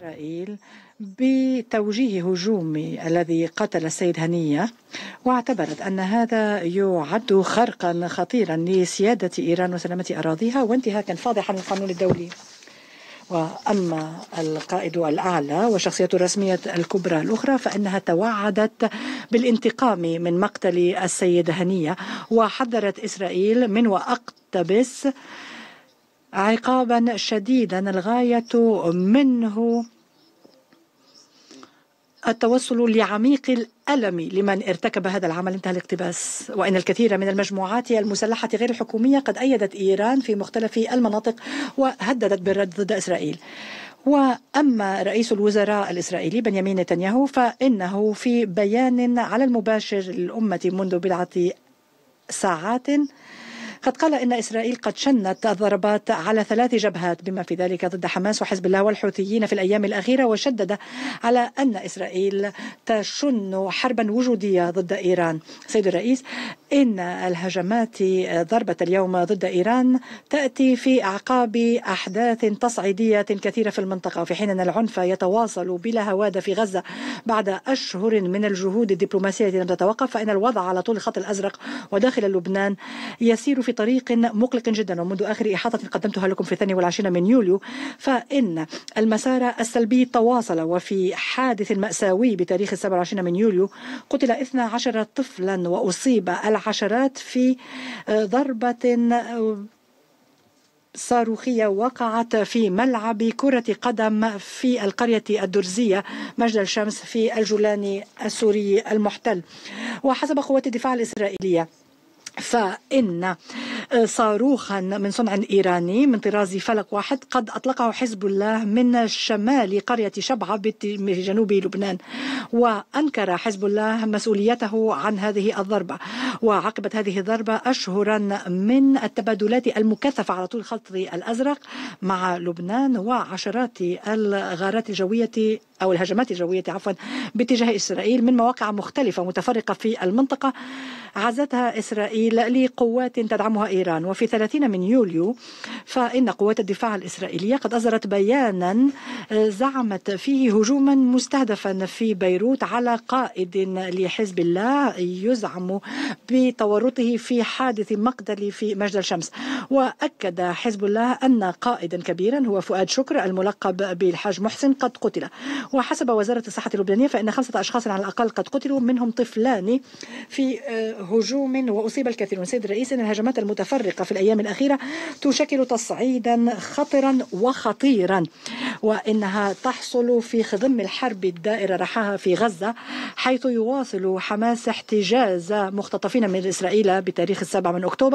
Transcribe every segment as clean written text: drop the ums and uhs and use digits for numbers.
إسرائيل بتوجيه هجوم الذي قتل السيد هنية، واعتبرت أن هذا يعد خرقا خطيرا لسيادة إيران وسلامة أراضيها وانتهاكا فاضحا للقانون الدولي. وأما القائد الأعلى والشخصيات الرسمية الكبرى الأخرى فإنها توعدت بالانتقام من مقتل السيد هنية، وحذرت إسرائيل من وأقتبس عقابا شديدا الغاية منه التوصل لعميق الألم لمن ارتكب هذا العمل، انتهى الاقتباس. وإن الكثير من المجموعات المسلحة غير الحكومية قد أيدت إيران في مختلف المناطق وهددت بالرد ضد إسرائيل. وأما رئيس الوزراء الإسرائيلي بنيامين نتنياهو فإنه في بيان على المباشر للأمة منذ بضعة ساعات قد قال إن إسرائيل قد شنت الضربات على 3 جبهات بما في ذلك ضد حماس وحزب الله والحوثيين في الأيام الأخيرة، وشدد على أن إسرائيل تشن حربا وجودية ضد إيران. سيد الرئيس، إن الهجمات ضربة اليوم ضد إيران تأتي في أعقاب أحداث تصعيدية كثيرة في المنطقة، وفي حين أن العنف يتواصل بلا هوادة في غزة بعد أشهر من الجهود الدبلوماسية التي لم تتوقف، فإن الوضع على طول الخط الأزرق وداخل لبنان يسير في طريق مقلق جدا. ومنذ آخر إحاطة قدمتها لكم في 22 من يوليو فإن المسار السلبي تواصل، وفي حادث مأساوي بتاريخ 27 من يوليو قتل 12 طفلا وأصيب العشرات في ضربة صاروخية وقعت في ملعب كرة قدم في القرية الدرزية مجد الشمس في الجولان السوري المحتل. وحسب قوات الدفاع الإسرائيلية فإن صاروخا من صنع إيراني من طراز فلك واحد قد أطلقه حزب الله من شمال قرية شبعة بجنوب لبنان، وأنكر حزب الله مسؤوليته عن هذه الضربة. وعقبت هذه الضربة أشهرا من التبادلات المكثفة على طول الخط الأزرق مع لبنان وعشرات الغارات الجوية أو الهجمات الجوية باتجاه إسرائيل من مواقع مختلفة متفرقة في المنطقة عزتها إسرائيل لقوات تدعمها إيران. وفي 30 من يوليو فإن قوات الدفاع الإسرائيلية قد أصدرت بيانا زعمت فيه هجوما مستهدفا في بيروت على قائد لحزب الله يزعم بتورطه في حادث مقتل في مجد الشمس. وأكد حزب الله أن قائدا كبيرا هو فؤاد شكر الملقب بالحاج محسن قد قتل. وحسب وزارة الصحة اللبنانية فإن 5 أشخاص على الأقل قد قتلوا منهم طفلان في هجوم وأصيب الكثيرون. سيد الرئيس، إن الهجمات المتفرقة في الأيام الأخيرة تشكل تصعيدا خطرا وخطيرا، وإنها تحصل في خضم الحرب الدائرة رحاها في غزة، حيث يواصل حماس احتجاز مختطفين من إسرائيل بتاريخ 7 من أكتوبر،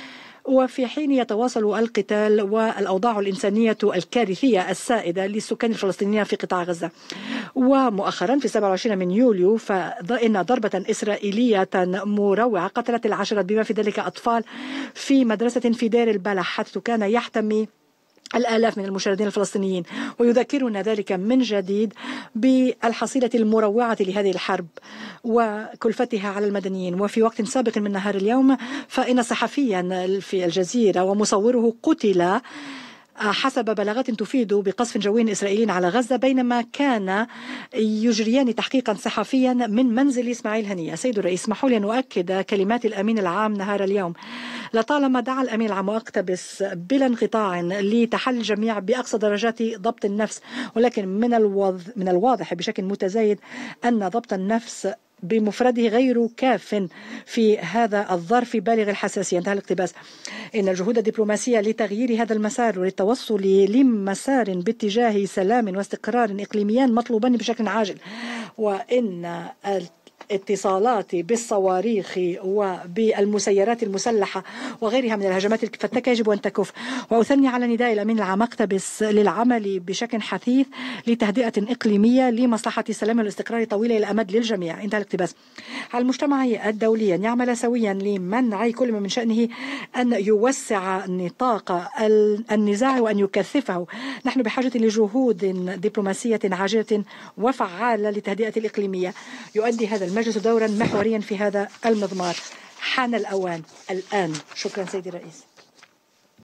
وفي حين يتواصل القتال والأوضاع الإنسانية الكارثية السائدة للسكان الفلسطينيين في قطاع غزة. ومؤخرا في 27 من يوليو فإن ضربة إسرائيلية مروعة قتلت العشرات بما في ذلك أطفال في مدرسة في دير البلح، حيث كان يحتمي الآلاف من المشردين الفلسطينيين. ويذكرنا ذلك من جديد بالحصيلة المروعة لهذه الحرب وكلفتها على المدنيين. وفي وقت سابق من نهار اليوم فإن صحفيا في الجزيرة ومصوره قتل حسب بلاغات تفيد بقصف جوي إسرائيلي على غزة بينما كان يجريان تحقيقا صحفيا من منزل إسماعيل هنية. سيد الرئيس، اسمحوا لي أن أؤكد كلمات الأمين العام نهار اليوم. لطالما دعا الأمين العام وأقتبس بلا انقطاع لتحلي الجميع بأقصى درجات ضبط النفس، ولكن من الواضح بشكل متزايد أن ضبط النفس بمفرده غير كاف في هذا الظرف بالغ الحساسية، انتهى الاقتباس. إن الجهود الدبلوماسية لتغيير هذا المسار وللتوصل لمسار باتجاه سلام واستقرار إقليميان مطلوبان بشكل عاجل، وإن اتصالات بالصواريخ وبالمسيرات المسلحة وغيرها من الهجمات الفتاكة يجب أن تكف. وأثني على نداء الأمين العام أقتبس للعمل بشكل حثيث لتهدئة إقليمية لمصلحة السلام والاستقرار طويلة الأمد للجميع، انتهى الاقتباس. على المجتمع الدولي أن يعمل سويا لمنع كل من شأنه أن يوسع نطاق النزاع وأن يكثفه. نحن بحاجة لجهود دبلوماسية عاجلة وفعالة لتهدئة الإقليمية. يؤدي هذا المجلس دورا محوريا في هذا المضمار. حان الأوان الآن. شكرا سيدي الرئيس.